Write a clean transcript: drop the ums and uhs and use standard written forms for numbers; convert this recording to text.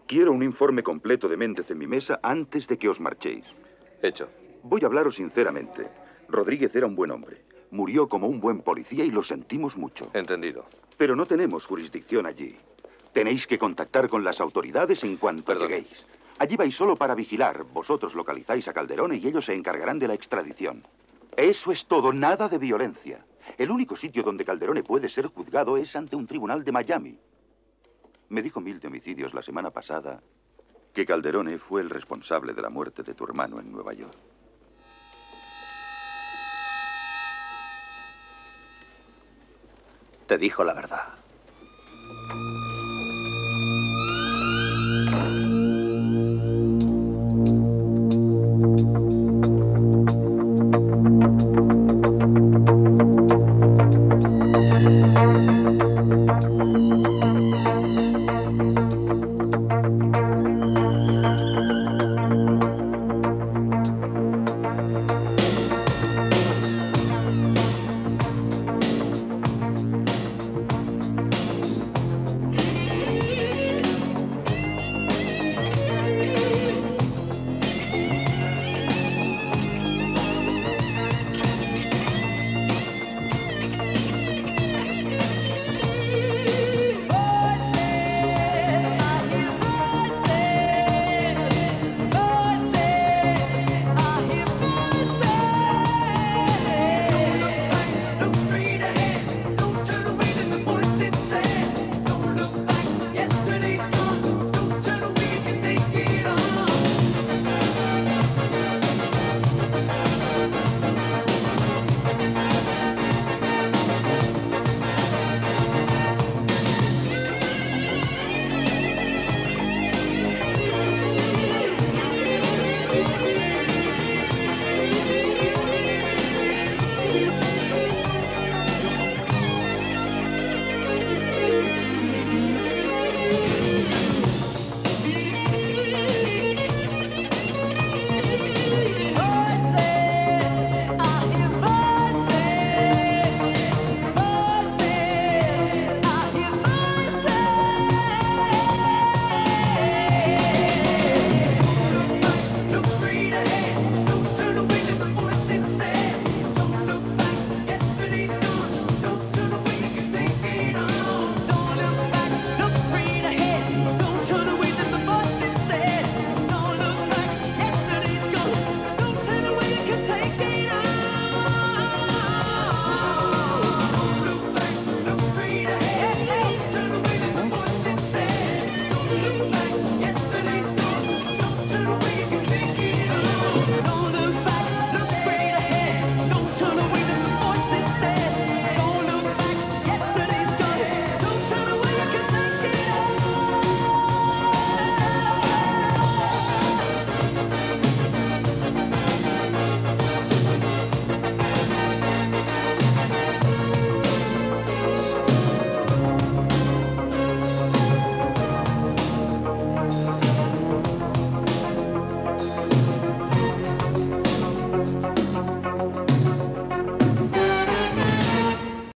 Quiero un informe completo de Méndez en mi mesa antes de que os marchéis. Hecho. Voy a hablaros sinceramente. Rodríguez era un buen hombre. Murió como un buen policía y lo sentimos mucho. Entendido. Pero no tenemos jurisdicción allí. Tenéis que contactar con las autoridades en cuanto lleguéis. Allí vais solo para vigilar. Vosotros localizáis a Calderone y ellos se encargarán de la extradición. Eso es todo, nada de violencia. El único sitio donde Calderone puede ser juzgado es ante un tribunal de Miami. Me dijo Mil de Homicidios la semana pasada que Calderone fue el responsable de la muerte de tu hermano en Nueva York. Te dijo la verdad.